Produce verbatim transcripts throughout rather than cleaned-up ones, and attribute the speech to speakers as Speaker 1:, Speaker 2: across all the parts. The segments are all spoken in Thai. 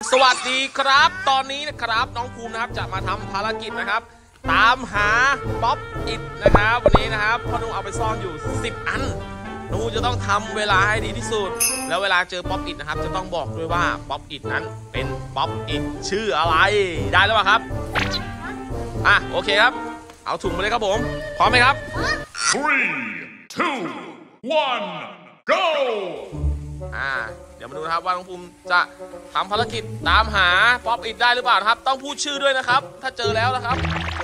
Speaker 1: สวัสดีครับตอนนี้นะครับน้องภูมินะครับจะมาทำภารกิจนะครับตามหาป๊อปอิดนะครับวันนี้นะครับพ่อนุ่มเอาไปซ่อนอยู่สิบอันน้องภูมิจะต้องทำเวลาให้ดีที่สุดแล้วเวลาเจอป๊อปอิดนะครับจะต้องบอกด้วยว่าป๊อปอิดนั้นเป็นป๊อปอิดชื่ออะไรได้หรือเปล่าครับอ่ะโอเคครับเอาถุงมาเลยครับผมพร้อมไหมครับ
Speaker 2: three two one go
Speaker 1: อ่าเดี๋ยวมาดูนะครับว่าน้องภูมิจะทำภารกิจตามหาป๊อปอิดได้หรือเปล่านะครับต้องพูดชื่อด้วยนะครับถ้าเจอแล้วนะครับ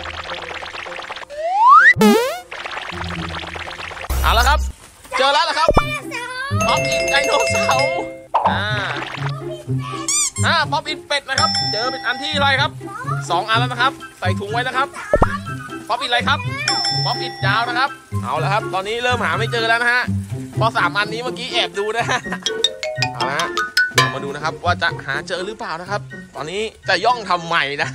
Speaker 1: เอาละครับเจอแล้วนะครับป๊อปอิดไดโนเสาร์อ่าอ่าป๊อปอิดเป็ดนะครับเจอเป็นอันที่อะไรครับสองอันแล้วนะครับใส่ถุงไว้นะครับป๊อปอิดอะไรครับป๊อปอิดยาวนะครับเอาละครับตอนนี้เริ่มหาไม่เจอแล้วนะฮะพอสามอันนี้เมื่อกี้แอบดูนะฮะเอาละฮะมาดูนะครับว่าจะหาเจอหรือเปล่านะครับ ตอนนี้จะย่องทำใหม่นะ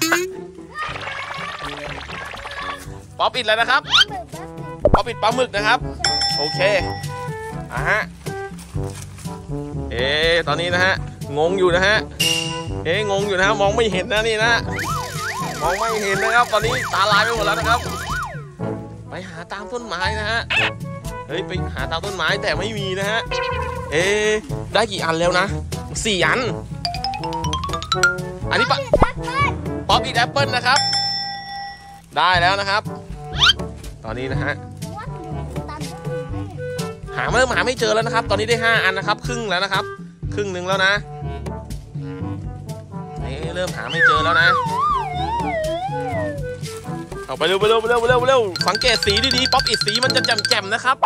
Speaker 1: ป๊อปอิดอะไรนะครับป๊อปอิดปลาหมึกนะครับโอเคอ่ะฮะเอ๊ตอนนี้นะฮะงงอยู่นะฮะเอ๊งงอยู่นะฮะมองไม่เห็นนะนี่นะมองไม่เห็นนะครับตอนนี้ตาลายไปหมดแล้วนะครับไปหาตามต้นไม้นะฮะเฮ้ยไปหาตามต้นไม้แต่ไม่มีนะฮะเอ๊ได้กี่อันแล้วนะสี่อันอันนี้ปะป๊อปอิดแอปเปิลนะครับได้แล้วนะครับตอนนี้นะฮะหาเริ่มหาไม่เจอแล้วนะครับตอนนี้ได้ห้าอันนะครับครึ่งแล้วนะครับครึ่งหนึ่งแล้วนะเอ๊เริ่มหาไม่เจอแล้วนะเอาไปเร็วไปเร็วไปเร็วไปเร็วไปเร็วสังเกตสีดีๆป๊อปอิดสีมันจะแจ่มๆนะครับ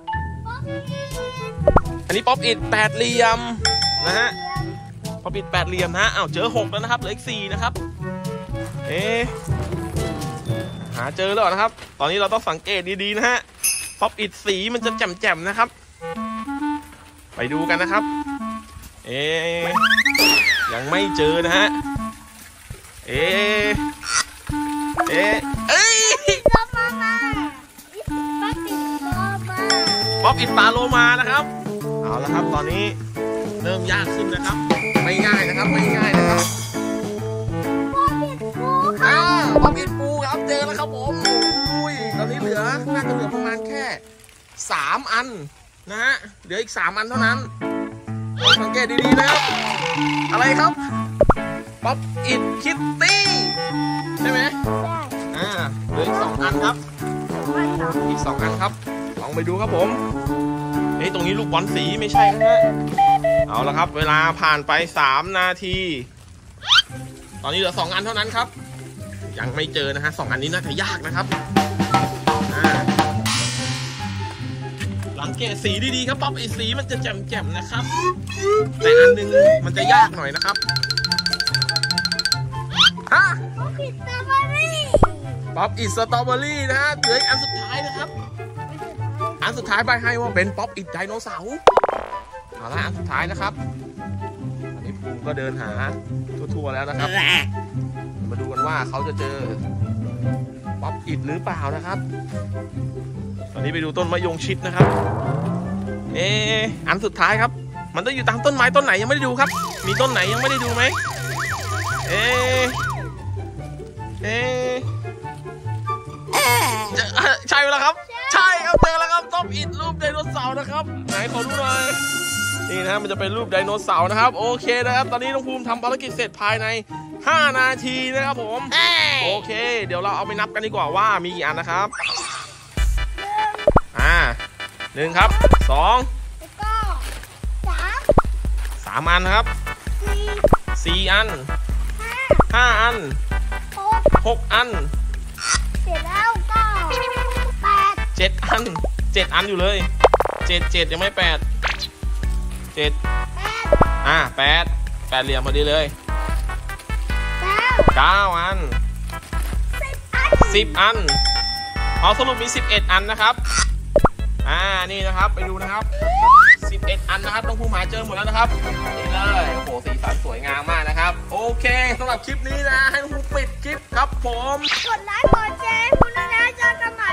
Speaker 1: อันนี้ป๊อปอิดแปดเหลี่ยมนะฮะป๊อปอิดแปดเหลี่ยมนะอ้าวเจอหกแล้วนะครับเหลืออีกสี่นะครับเอ๊หาเจอแล้วนะครับตอนนี้เราต้องสังเกตดีๆนะฮะป๊อปอิดสีมันจะแจ่มๆนะครับไปดูกันนะครับเอ๊ยังไม่เจอนะฮะเอ๊เอ๊เอ้ยป๊อปอิดปลาโลมานะครับเอาละครับตอนนี้เริ่มยากขึ้นนะครับไม่ง่ายนะครับไม่ง่ายนะครับอ้าวป๊อปอิดปูครับเจอแล้วครับผมอุ้ยตอนนี้เหลือน่าจะเหลือประมาณแค่สามอันนะฮะเหลืออีกสามอันเท่านั้นสังเกตดีๆนะครับอะไรครับป๊อปอิดคิตตี้ใช่ไหมอ่าเหลืออีกสองอันครับอีกสองอันครับลองไปดูครับผมเฮ้ยตรงนี้ลูกบอลสีไม่ใช่นะฮะเอาละครับเวลาผ่านไปสามนาทีตอนนี้เหลือสองอันเท่านั้นครับยังไม่เจอนะฮะสองอันนี้น่าจะยากนะครับหลังเกตสีดีๆครับป๊อปไอสีมันจะแจ่มๆนะครับแต่อันนึงมันจะยากหน่อยนะครับฮะป๊อปอิดสตรอเบอรี่ป๊อปอิดสตรอเบอรี่นะฮะเหลืออันสุดท้ายนะครับอันสุดท้ายใบให้ว่าเป็นป๊อปอิดไดโนเสาร์เอาละอันสุดท้ายนะครับอันนี้ภูมิก็เดินหาทั่วๆแล้วนะครับมาดูกันว่าเขาจะเจอป๊อปอิดหรือเปล่านะครับตอนนี้ไปดูต้นมะยงชิดนะครับเอออันสุดท้ายครับมันต้องอยู่ตามต้นไม้ต้นไหนยังไม่ได้ดูครับมีต้นไหนยังไม่ได้ดูไหมเออเออใช่แล้วครับใช่ครับเจอแล้วครับป๊อปอิดรูปไดโนเสาร์นะครับไหนขอดูหน่อยนี่นะมันจะเป็นรูปไดโนเสาร์นะครับโอเคนะครับตอนนี้น้องภูมิทำภารกิจเสร็จภายในห้านาทีนะครับผมโอเคเดี๋ยวเราเอาไปนับกันดีกว่าว่ามีกี่อันนะครับอ่าหนึ่งครับสองสามสามอันครับสี่อันห้าอันหกอันเจ็ดแล้วก็แปดเจ็ดอันเจ็ดอันอยู่เลยเจ็ดเจ็ดยังไม่แปดเจ็ดอ่าแปดแปดเหลี่ยมพอดีเลยเก้าอันสิบอันเอาสรุปมีสิบเอ็ดอันนะครับอ่านี่นะครับไปดูนะครับสิบเอ็ดอันนะครับต้องภูมิหาเจอหมดแล้วนะครับนี่เลยโอ้โหสีสันสวยงามมากนะครับโอเคสำหรับคลิปนี้นะให้น้องภูมิปิดคลิปครับผม
Speaker 3: กดไลค์กดแชร์คุณนะเจอกันใหม่